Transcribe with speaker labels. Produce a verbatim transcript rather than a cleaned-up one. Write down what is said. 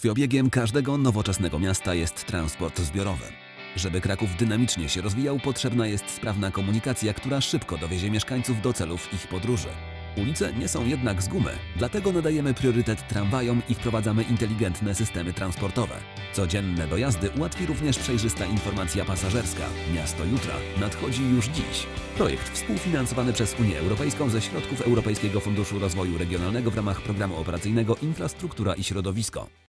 Speaker 1: Krwiobiegiem każdego nowoczesnego miasta jest transport zbiorowy. Żeby Kraków dynamicznie się rozwijał, potrzebna jest sprawna komunikacja, która szybko dowiezie mieszkańców do celów ich podróży. Ulice nie są jednak z gumy, dlatego nadajemy priorytet tramwajom i wprowadzamy inteligentne systemy transportowe. Codzienne dojazdy ułatwi również przejrzysta informacja pasażerska. Miasto jutra nadchodzi już dziś. Projekt współfinansowany przez Unię Europejską ze środków Europejskiego Funduszu Rozwoju Regionalnego w ramach Programu Operacyjnego Infrastruktura i Środowisko.